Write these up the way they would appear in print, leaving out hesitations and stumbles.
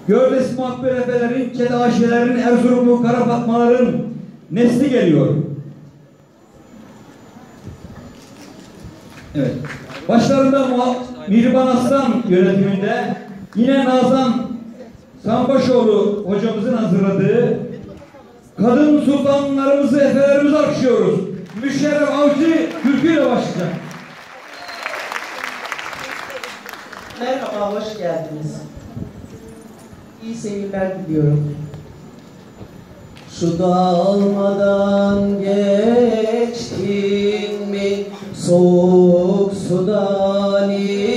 Gördes muhabbet efelerin, Kedaşilerin, Erzurumlu Kara Fatmaların nesli geliyor. Evet. Başlarında Mihriban Aslan yönetiminde yine Nazan Sambaşoğlu hocamızın hazırladığı kadın sultanlarımızı, efelerimizi alkışlıyoruz. Müşerref Avcı türküyle başlayacak. Merhaba, hoş geldiniz. İyi seyirler diliyorum. Şu dalmadan geçtin mi, soğuk sudan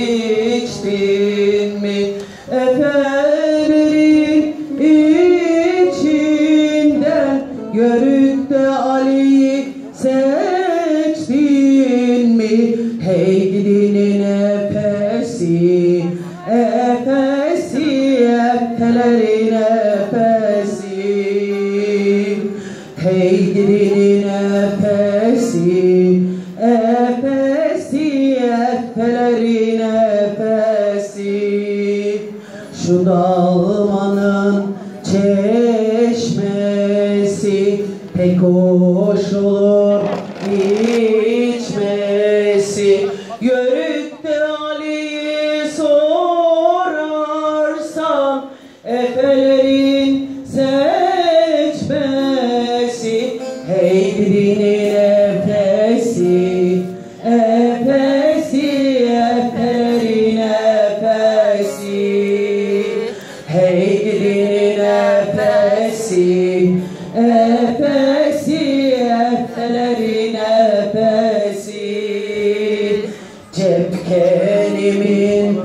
içtin mi, efelerin içinden görüp de Ali'yi seçtin mi, hey gidinin efesi, efesi, efelerin efesi, hey gidinin efesi, efesi, efelerin efesi. Şu dağılmanın çeşmesi pek hoş olur içmesi. Yörük de Ali'yi sorarsan efelerin seçmesi, hey gidinin efesi, efesi, efelerin efesi, hey gidinin efesi, efesi, efelerin efesi. Cepkenimin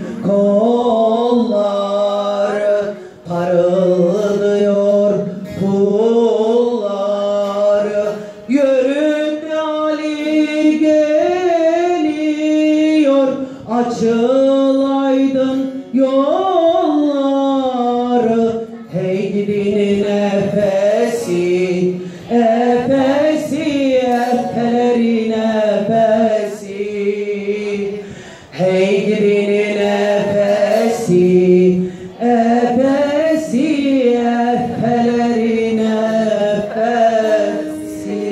kolları parıldıyor pulları, yöründe Ali geliyor, açılaydın yolları, hey gidinin efesi, efesi, efelerin efesi, hey gidinin efesi, efesi, efelerin efesi.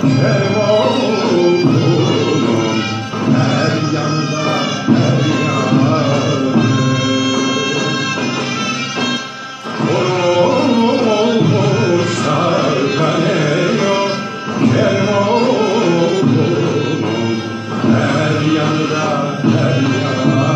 Kervanımın her yanında her yanı Kurulum olmuşlar kaneyo Kervanımın her yanında her yanı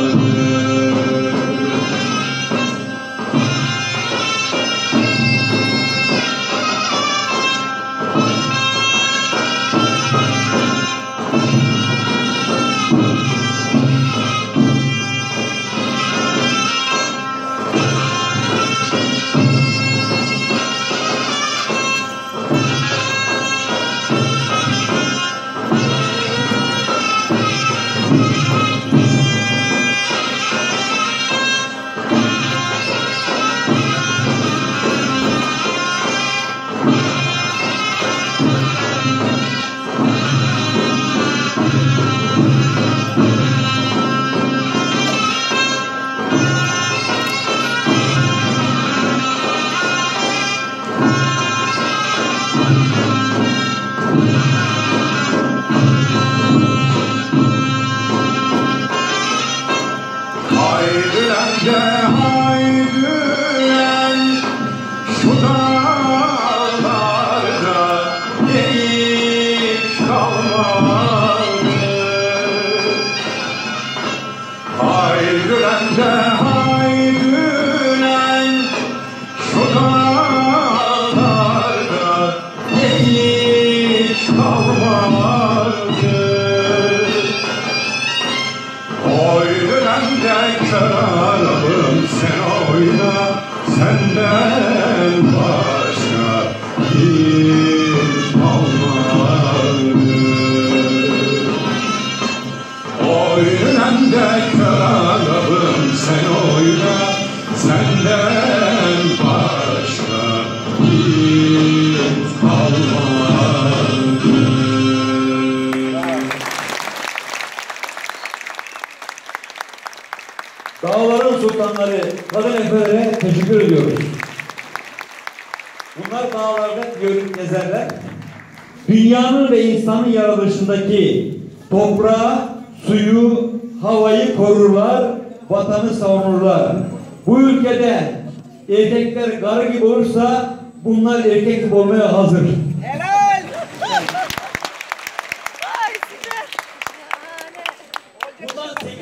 Senden başka hiç kalmadı. Oynan da kralım sen oyna, senden başka hiç kalmadı. Dağların sultanları, kadın efelere teşekkür ediyoruz. Bunlar dağlarda görüp gezerler. Dünyanın ve insanın yaratılışındaki toprağı, suyu, havayı korurlar, vatanı savunurlar. Bu ülkede erkekler karı gibi olursa bunlar erkek gibi olmaya hazır.